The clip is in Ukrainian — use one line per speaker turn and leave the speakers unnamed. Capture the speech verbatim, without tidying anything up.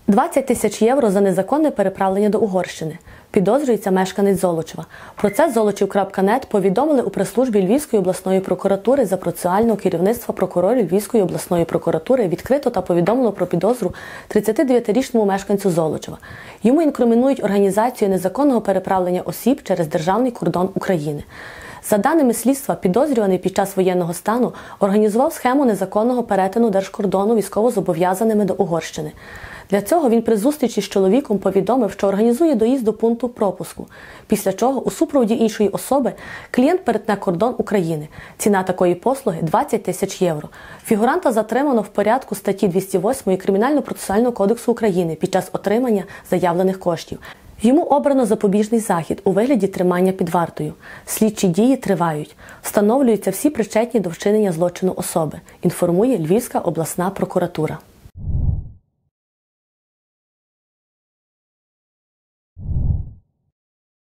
двадцять тисяч євро за незаконне переправлення до Угорщини. Підозрюється мешканець Золочева. Про це золочів крапка нет повідомили у прес-службі Львівської обласної прокуратури за процесуального керівництва прокурорів Львівської обласної прокуратури відкрито та повідомило про підозру тридцятидев'ятирічному мешканцю Золочева. Йому інкримінують організацію незаконного переправлення осіб через державний кордон України. За даними слідства, підозрюваний під час воєнного стану організував схему незаконного перетину держкордону військовозобов'язаними до Угорщини. Для цього він при зустрічі з чоловіком повідомив, що організує доїзд до пункту пропуску, після чого у супроводі іншої особи клієнт перетне кордон України. Ціна такої послуги – двадцять тисяч євро. Фігуранта затримано в порядку статті двісті восьмої Кримінально-процесуального кодексу України під час отримання заявлених коштів. Йому обрано запобіжний захід у вигляді тримання під вартою. Слідчі дії тривають. Встановлюються всі причетні до вчинення злочину особи, інформує Львівська обласна прокуратура.